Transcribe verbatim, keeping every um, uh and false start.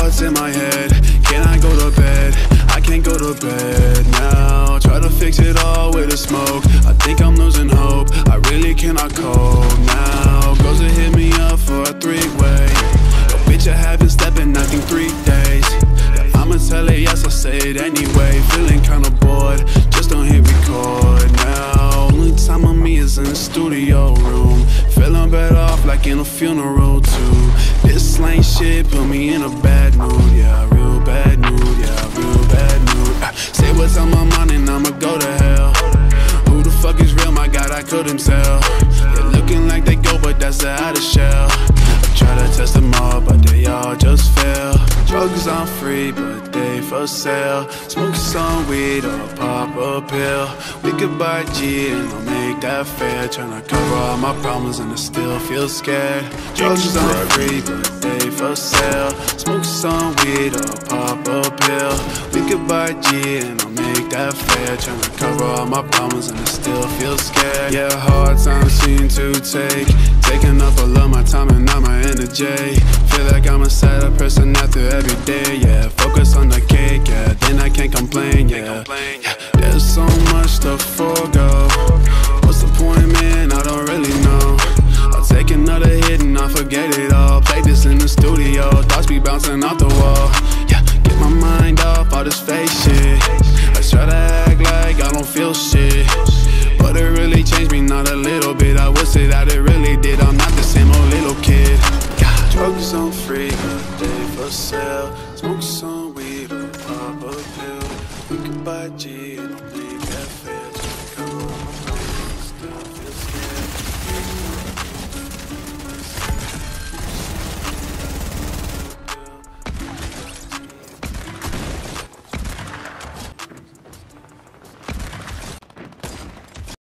thoughts in my head. Can I go to bed? I can't go to bed now. Try to fix it all with a smoke. I think I'm losing hope, I really cannot cope now. Girls will hit me up for a three-way. Yo, bitch, I haven't slept in nothing three days. Yeah, I'ma tell it yes, I'll say it anyway. Feeling kinda bored, just don't hit record now. Only time on me is in the studio room. Feeling better off like in a funeral too. This slang shit put me in a bad mood, yeah, real bad mood, yeah, real bad mood. uh, Say what's on my mind and I'ma go to hell. Who the fuck is real, my God, I couldn't tell. They're looking like they go, but that's the outer shell. I try to test them all, but they all just fail. Drugs aren't free, but they for sale. Smoke some weed or pop a pill. We could buy G and I'll make that fair. Tryna cover all my problems and I still feel scared. Drugs aren't free, but they for sale. Smoke some weed or pop a pill. We could buy G and I'll make that fair. Tryna cover all my problems and I still feel scared. Yeah, hard times seem to take taking up all of my time and not my energy. Feel like I'm a sadder person after every day, yeah. Focus on the cake, yeah, then I can't complain, yeah. There's so much to forego.